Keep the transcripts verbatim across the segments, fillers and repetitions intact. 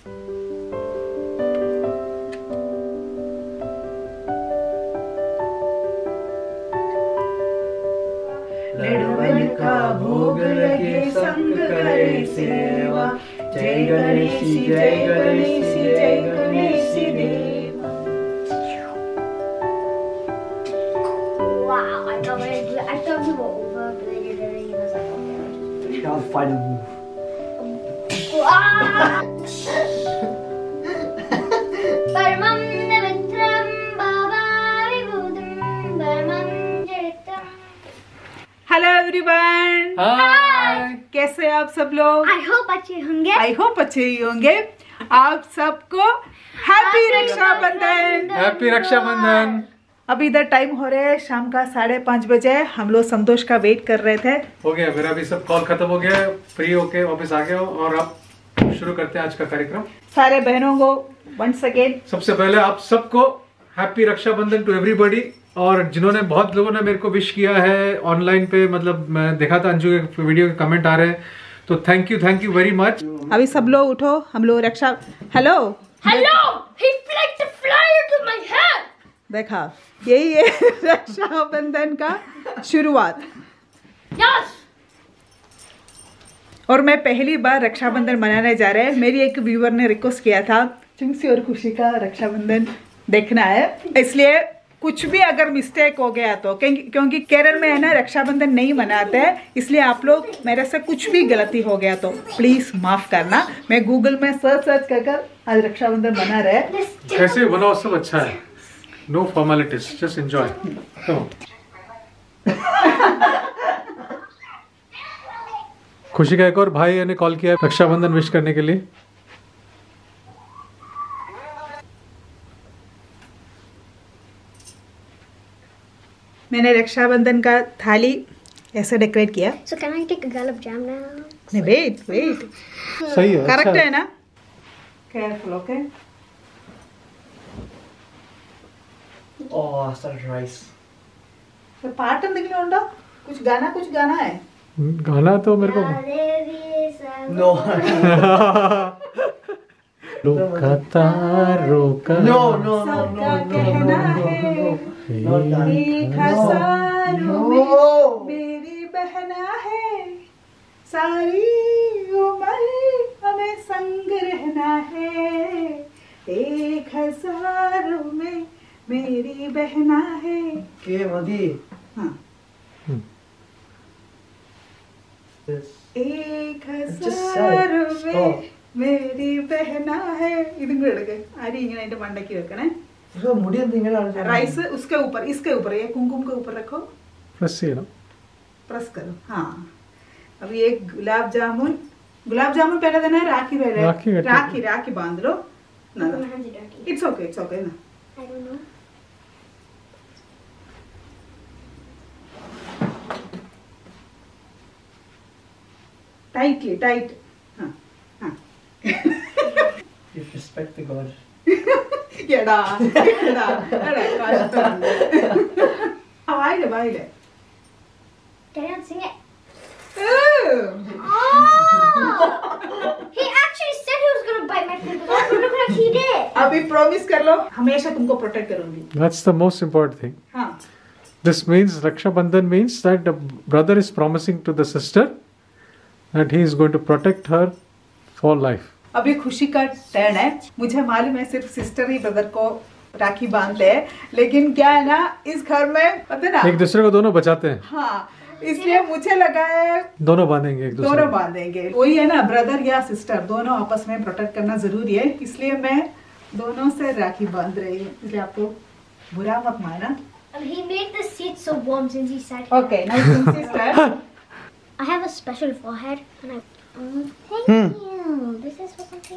लड्डू का भोग लगे संग करे सेवा, जय गणेश जय गणेश जय गणेश देवा। Wow, I thought we were, I thought we were over, but then you did it. You was like, okay. Now final move. Paramam Navitram Baba Vibhudam Paramam Jaitam. Hello everyone, hi. कैसे आप सब लोग? I hope अच्छे होंगे। I hope अच्छे ही होंगे। आप सबको हैप्पी रक्षाबंधन। हैप्पी रक्षाबंधन। अभी इधर टाइम हो रहा है शाम का साढ़े पाँच बजे। हम लोग संतोष का वेट कर रहे थे। हो गया मेरा भी सब कॉल खत्म हो गया, फ्री होके वापस आ गया और अब शुरू करते हैं आज का कार्यक्रम। सारे बहनों को वंस अगेन सबसे पहले आप सबको हैप्पी रक्षाबंधन टू एवरीबॉडी। और जिन्होंने बहुत लोगों ने मेरे को विश किया है ऑनलाइन पे, मतलब मैं देखा था अंजू के वीडियो के कमेंट आ रहे हैं, तो thank you thank you very much. अभी सब लोग उठो, हम लोग Raksha hello Hello, he flicked a flyer to my head. देखा, यही है रक्षाबंधन का शुरुआत। Yes. और मैं पहली बार रक्षाबंधन मनाने जा रहे हैं। मेरी एक व्यूअर ने रिक्वेस्ट किया था चुंसी और खुशी का रक्षाबंधन देखना है, इसलिए कुछ भी अगर मिस्टेक हो गया तो, क्योंकि केरल में है ना रक्षाबंधन नहीं मनाते हैं, इसलिए आप लोग मेरे से कुछ भी गलती हो गया तो प्लीज माफ करना। मैं गूगल में सर्च सर्च कर कर आज रक्षाबंधन मना रहे। कैसे बनाओ सब अच्छा है, नो फॉर्मेलिटीज, जस्ट एंजॉय। खुशी का एक और भाई ने कॉल किया रक्षाबंधन विश करने के लिए। मैंने रक्षाबंधन का थाली ऐसे डेकोरेट किया। So can I take a gulab jam now? नहीं, वेट वेट, सही है, करेक्ट अच्छा है ना? Careful, okay. Oh, such rice. तो पाटन दिखने उंडा कुछ गाना कुछ गाना है। गाना तो मेरे को No. रोकता रोका No, no, no, no, सबका no, कहना no, है no, no. Not that. एक हजारों में No. मेरी बहना है, सारी उम्र हमें संग रहना है। एक हजारों में मेरी बहना है। Okay, Madi. हाँ, This. एक just said हजारों it. में Stop. मेरी बहना है। ഇതും കൂടെ എടുക്ക്, അരി ഇങ്ങനെ അതിന്റെ മണ്ടയ്ക്ക് വെക്കണേ। उसका मुड़ी अंदर राइस उसके ऊपर, इसके ऊपर, ये कुमकुम के ऊपर रखो, प्रेस से ना प्रेस करो। हाँ, अभी एक गुलाब जामुन, गुलाब जामुन पहले देना है, राखी रह रहा राखी है, रखी। राखी राखी बांध लो ना। My hands are dirty. It's okay it's okay ना। I don't know. Tightly tight. हाँ हाँ Respect the God. എടാ എടാ എടാ കഷ്ടം। വായിലെ വായിലെ Can I sing it? Ooh. Oh! He actually said he was gonna bite my finger. But look like he did. अभी प्रॉमिस कर लो हमेशा तुमको प्रोटेक्ट करूंगी। That's the most important thing. हाँ, this means Rakshabandhan means that the brother is promising to the sister that he is going to protect her for life. अभी खुशी का turn है। मुझे मालूम है सिर्फ सिस्टर ही ब्रदर को राखी बांधते हैं, लेकिन क्या है ना इस घर में पता है ना एक दूसरे को दोनों बचाते हैं। हाँ, इसलिए मुझे लगा है दोनों बांधेंगे एक दूसरे दोनों को। बांधेंगे। वही है ना, ब्रदर या सिस्टर दोनों आपस में प्रोटेक्ट करना जरूरी है, इसलिए मैं दोनों से राखी बांध रही हूँ। इसलिए आप लोग बुरा मत माना। And he made the seat so warm since he sat. Okay, now sister. I have a special forehead, and I. Oh, thank Hmm. you. This is for something.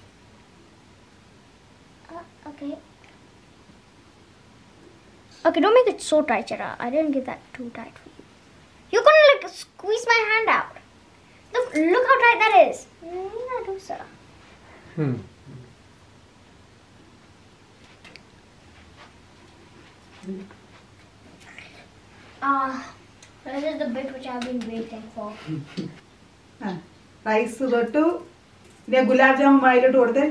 Uh, okay. Okay, don't make it so tight, Chara. I didn't get that too tight for you. You're gonna like squeeze my hand out. Look, look how tight that is. Mm, I do so. Hmm. Ah, this is the bit which I've been waiting for. Rice దొట్టు ने गुलाब जामुन वाइले तोड़ दे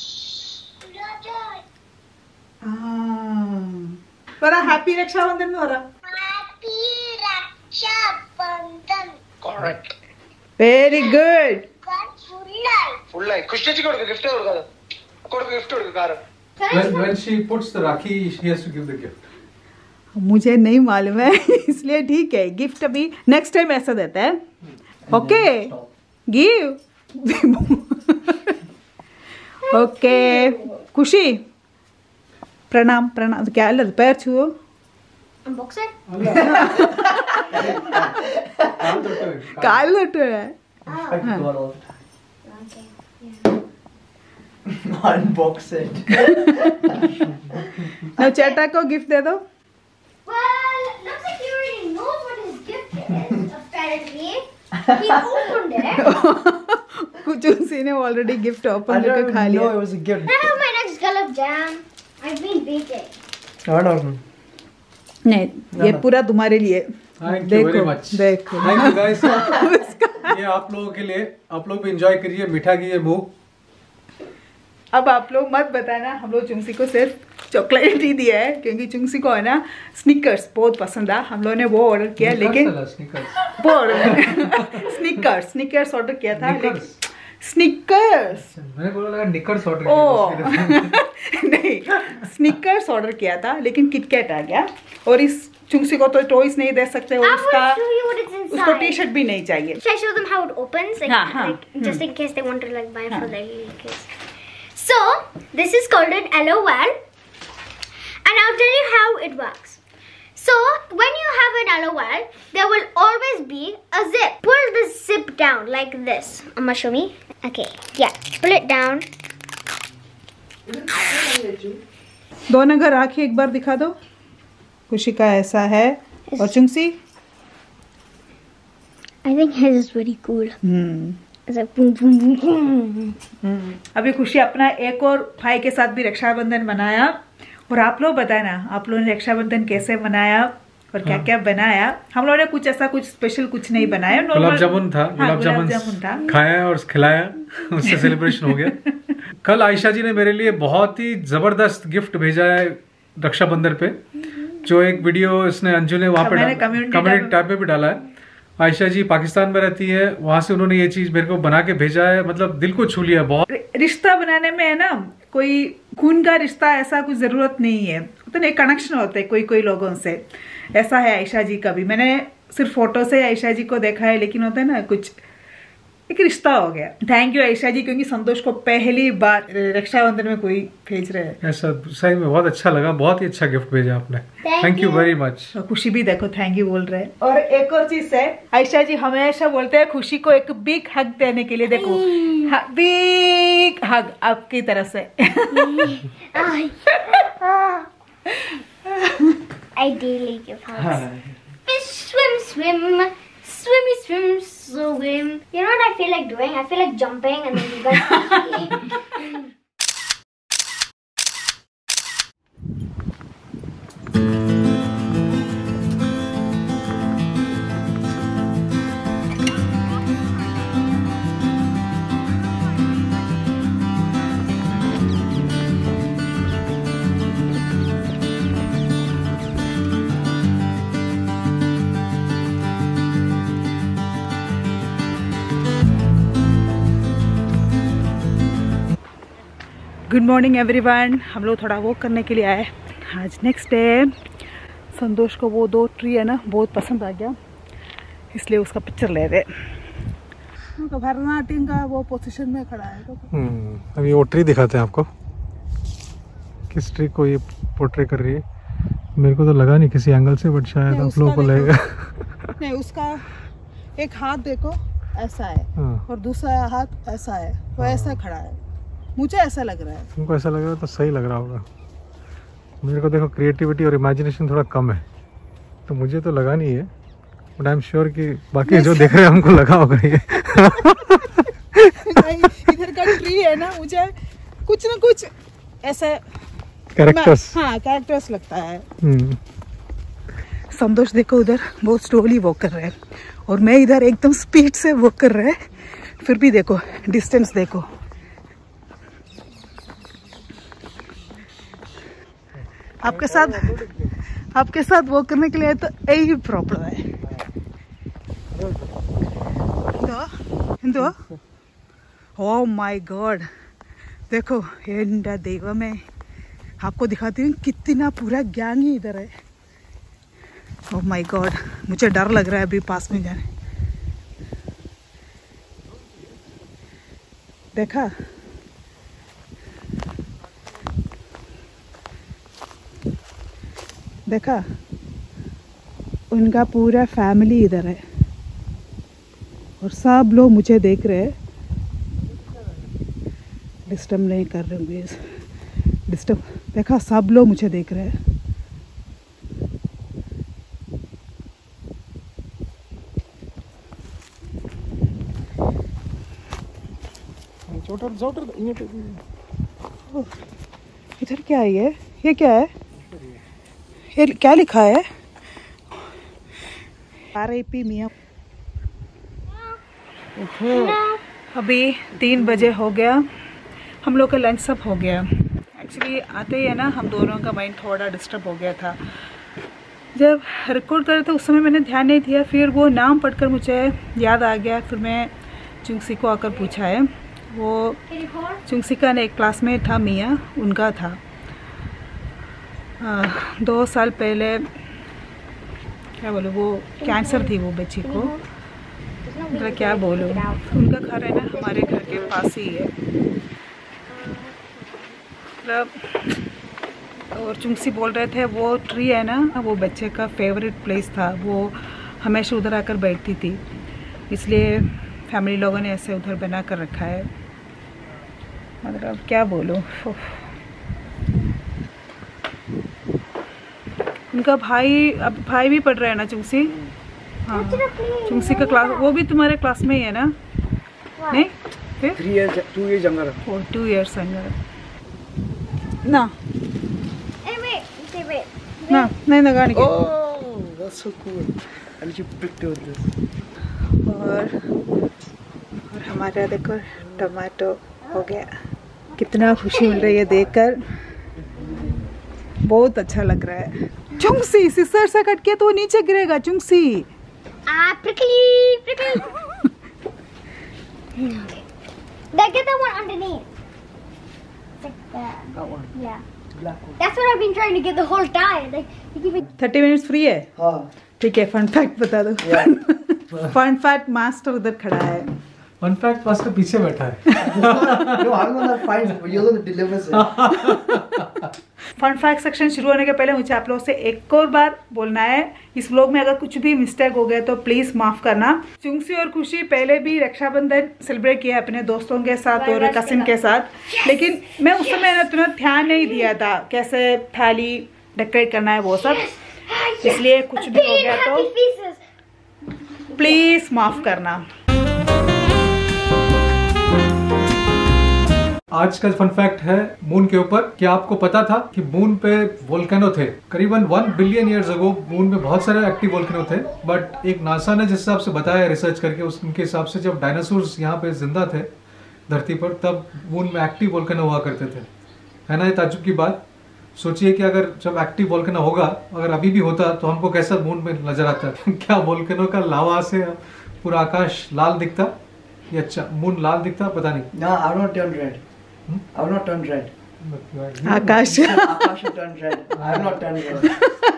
बड़ा happy Rakshabandhan में हो रहा happy Rakshabandhan correct very good full life Khushi ji को gift കൊടുക്ക കൊടുക്ക गिफ्ट കൊടുക്ക കാരം when when she puts the rakhi she has to give the gift. मुझे नहीं मालूम है इसलिए ठीक है गिफ्ट अभी नेक्स्ट टाइम ऐसा देता है ओके गिव ओके खुशी प्रणाम प्रणाम क्या अल्ल पैर छुओ अनबॉक्सर काल लट्टू है अनबॉक्स इट ना चेटा को गिफ्ट दे दो Well, looks like he already knows what his gift is, apparently. He opened it. कुछ उसी ने ऑलरेडी गिफ्ट ओपन करके खा लिया it was a gift. I have my next gulab jam. I've been baking. No, no, no. नहीं ये पूरा तुम्हारे लिए Thank you very much. देखो Thank you guys. ये आप लोगों के लिए आप लोग भी एंजॉय करिए मीठा की ये मुंह अब आप लोग मत बताना हम लोग चुंगसी को सिर्फ चॉकलेट ही दिया है क्योंकि चुंगसी को है ना स्निकर्स बहुत पसंद है हम लोगों ने वो ऑर्डर किया लेकिन वो ऑर्डर स्निकर्स स्निकर्स ऑर्डर किया था लेकिन स्निकर्स मैंने बोला लगा निकर्स ऑर्डर किया नहीं स्निकर्स ऑर्डर किया था लेकिन किटकैट आ गया और इस चुंगसी को तो टॉयज नहीं दे सकते और उसका उसको टी शर्ट भी नहीं चाहिए Should I show them how it opens? Like, हाँ, हाँ, like just in case they want to like buy for their little kids. So this is called an LOL, and I'll tell you how it works. So when you have an LOL, there will always be a zip. Pull the zip down like this. Amma, show me. Okay, yeah. Pull it down. दोनों घर आके एक बार दिखा दो खुशी का ऐसा है और चुंगसी I think his is very cool. Hmm It's like boom, boom, boom, boom. अभी खुशी अपना एक और भाई के साथ भी रक्षाबंधन मनाया और आप लोग बताए ना आप लोगों ने रक्षाबंधन कैसे मनाया और क्या क्या बनाया हम लोगों ने कुछ ऐसा कुछ स्पेशल कुछ नहीं बनाया गुलाब जामुन था हाँ, गुलाब जामुन था खाया और खिलाया उससे सेलिब्रेशन हो गया कल आयशा जी ने मेरे लिए बहुत ही जबरदस्त गिफ्ट भेजा है रक्षाबंधन पे जो एक वीडियो इसने अंजू ने वहाँ पे कम्युनिटी टैब पे भी डाला है आयशा जी पाकिस्तान में रहती है वहां से उन्होंने ये चीज मेरे को बना के भेजा है मतलब दिल को छू लिया बहुत रिश्ता बनाने में है ना कोई खून का रिश्ता ऐसा कुछ जरूरत नहीं है तो एक कनेक्शन होता है कोई कोई लोगों से ऐसा है आयशा जी का भी मैंने सिर्फ फोटो से आयशा जी को देखा है लेकिन होता है ना कुछ एक रिश्ता हो गया थैंक यू आयशा जी क्योंकि संतोष को पहली बार रक्षाबंधन में कोई भेज रहे हैं ऐसा सही में बहुत अच्छा लगा बहुत ही अच्छा गिफ्ट भेजा आपने थैंक यू वेरी मच खुशी भी देखो थैंक यू बोल रहे हैं और एक और चीज है आयशा जी हमेशा बोलते हैं खुशी को एक बिग हग देने के लिए देखो बिग हग आपकी तरफ से I daily give hugs. Swim, swim. Swimmy, swim, swim. You know what I feel like doing? I feel like jumping and then you guys. Good morning everyone हम लोग थोड़ा वॉक करने के लिए आए आज नेक्स्ट डे संतोष को वो दो ट्री है ना बहुत पसंद आ गया इसलिए उसका पिक्चर ले रहे तो भरतनाट्यम का वो पोजीशन में खड़ा है तो अभी वो ट्री दिखाते हैं आपको किस ट्री को ये पोर्ट्रे कर रही है मेरे को तो लगा नहीं किसी एंगल से बट शायद आप लोगों को लगेगा नहीं उसका एक हाथ देखो ऐसा है और दूसरा हाथ ऐसा है वो ऐसा खड़ा है मुझे ऐसा लग रहा है तुमको ऐसा लग रहा है तो सही लग रहा होगा मेरे को देखो क्रिएटिविटी और इमेजिनेशन थोड़ा कम है तो मुझे तो लगा नहीं है बट आई एम श्योर कि बाकी जो देख रहे हैं हमको लगा होगा ये इधर का ट्री है ना मुझे कुछ ना कुछ ऐसा कैरेक्टर्स हाँ कैरेक्टर्स लगता है संतोष देखो उधर बहुत स्लोली वॉक कर रहे हैं और मैं इधर एकदम स्पीड से वॉक कर रहे हैं फिर भी देखो डिस्टेंस देखो आपके साथ आपके साथ वो करने के लिए तो यही प्रॉब्लम है। हिंदू ओह माय गॉड, देखो ये देवा में आपको दिखाती हूँ कितना पूरा गैंग ही इधर है। ओह माय गॉड, मुझे डर लग रहा है अभी पास में जाने। देखा देखा उनका पूरा फैमिली इधर है और सब लोग मुझे देख रहे हैं। डिस्टर्ब नहीं कर रहे होंगे, डिस्टर्ब। देखा सब लोग मुझे देख रहे हैं। इधर क्या है ये ये क्या है, ये क्या लिखा है? आर आई पी मियाँ। अभी तीन बजे हो गया, हम लोग का लंच सब हो गया। एक्चुअली आते ही है ना, हम दोनों का माइंड थोड़ा डिस्टर्ब हो गया था। जब रिकॉर्ड कर रहे थे उस समय मैंने ध्यान नहीं दिया, फिर वो नाम पढ़कर मुझे याद आ गया। फिर मैं चुंगसी को आकर पूछा है, वो चुंगसी का एक क्लासमेट था मियाँ, उनका था। आ, दो साल पहले क्या बोलूँ, वो कैंसर थी वो बच्ची को, मतलब क्या बोलूँ। उनका घर है ना हमारे घर के पास ही है मतलब। और चुंगसी बोल रहे थे वो ट्री है ना, वो बच्चे का फेवरेट प्लेस था, वो हमेशा उधर आकर बैठती थी, इसलिए फैमिली लोगों ने ऐसे उधर बना कर रखा है। मतलब क्या बोलूँ। उनका भाई, अब भाई भी पढ़ रहा है ना चुंगसी। हाँ, चुंगसी का क्लास, वो भी तुम्हारे क्लास में ही है ना? नहीं, three years two years younger. Oh two years younger ना ना नहीं लगा नहीं। Oh, that's so cool. I'll let you pick with this. और और हमारा देखो टमाटो हो गया। कितना खुशी मिल रही है देखकर, बहुत अच्छा लग रहा है। चुंगसी सिसर से कट के तो वो नीचे गिरेगा चुंगसी। Ah, prickly, prickly. Then get that one underneath. Like that. That one. Yeah. Black one. That's what I've been trying to get the whole time. Like, you give it. Thirty minutes free है। हाँ। ठीक है, fun fact बता दो। Fun fact master उधर खड़ा है। Fun fact master पीछे बैठा है। No, I'm the one that finds it, but you're the one that delivers it. Fun fact section शुरू होने के पहले मुझे आप लोगों से एक और बार बोलना है, इस व्लॉग में अगर कुछ भी मिस्टेक हो गया तो प्लीज माफ करना। चुंगसी और खुशी पहले भी रक्षाबंधन सेलिब्रेट किया अपने दोस्तों के साथ और कसिन के साथ, लेकिन मैं उस समय तुरंत ध्यान नहीं दिया था कैसे थाली डेकोरेट करना है वो सब, इसलिए कुछ भी हो गया तो प्लीज माफ करना। आज का फन फैक्ट है मून के ऊपर। क्या आपको पता था कि मून पे वोल्केनो थे? करीबन one billion years ago moon में बहुत सारे एक्टिव वोल्केनो थे, बट एक नासा ने जिस हिसाब से बताया रिसर्च करके, उनके हिसाब से जब डायनासोर्स यहाँ पे जिंदा थे धरती पर, तब मून में एक्टिव वोल्केनो हुआ करते थे। है ना ये ताज्जुब की बात? सोचिए कि अगर जब एक्टिव वोल्केनो होगा, अगर अभी भी होता तो हमको कैसा मून में नजर आता? क्या वोल्केनो का लावा से पूरा आकाश लाल दिखता? या अच्छा मून लाल दिखता? पता नहीं। No, I will not turn red. I will not turn red. Akash Akash will turn red. I will not turn red.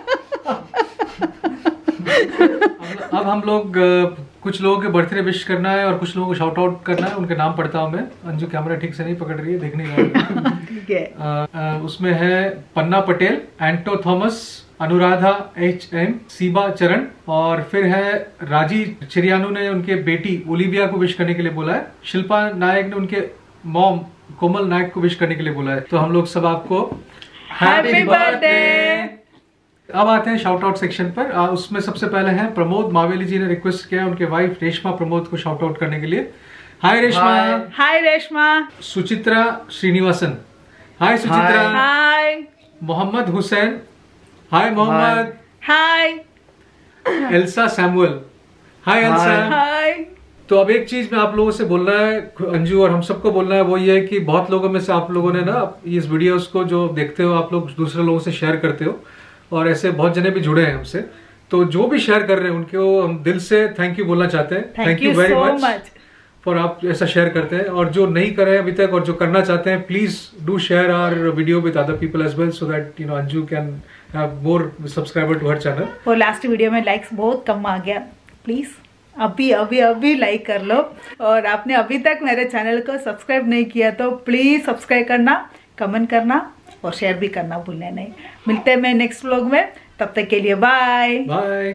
अब हम लोग अ, कुछ लोगों के बर्थडे विश करना है और कुछ लोगों को शाउट आउट करना है। उनके नाम पढ़ता हूँ मैं। अंजू कैमरा ठीक से नहीं पकड़ रही है, देखने का। ठीक है। अ, अ, उसमें है Panna Patel, Anto Thomas, Anuradha H M, Seeba Charan, और फिर है राजी चिरियानू ने उनके बेटी ओलिविया को विश करने के लिए बोला है। शिल्पा नायक ने उनके मॉम कोमल नायक को विश करने के लिए बोला है। तो हम लोग सब आपको हैप्पी बर्थडे। अब आते हैं शाउट आउट सेक्शन पर। आ, उसमें सबसे पहले है प्रमोद मावेली जी ने रिक्वेस्ट किया उनके वाइफ रेशमा प्रमोद को शाउट आउट करने के लिए। Hi Reshma. Hi Reshma. Suchitra Srinivasan, hi Suchitra. Hi. Mohammed Hussain, hi Mohammed. Hi. Elsa Samuel, hi Elsa. Hi. तो अब एक चीज में आप लोगों से बोलना है, अंजू और हम सबको बोलना है, वो ये है कि बहुत लोगों में से आप लोगों ने ना इस वीडियोस को जो देखते हो आप लोग दूसरे लोगों से शेयर करते हो, और ऐसे बहुत जने भी जुड़े हैं हमसे, तो जो भी शेयर कर रहे हैं उनको हम दिल से थैंक यू बोलना चाहते हैं। Thank you very much for आप ऐसा शेयर करते हैं। और जो नहीं कर रहे हैं अभी तक और जो करना चाहते हैं, please do share our video with other people as well, so that you know Anju can have more subscriber to her channel. और लास्ट वीडियो में लाइक्स बहुत कम आ गया, प्लीज अभी अभी अभी लाइक कर लो। और आपने अभी तक मेरे चैनल को सब्सक्राइब नहीं किया तो प्लीज सब्सक्राइब करना, कमेंट करना और शेयर भी करना भूलना नहीं। मिलते हैं मैं नेक्स्ट व्लॉग में, तब तक के लिए बाय बाय।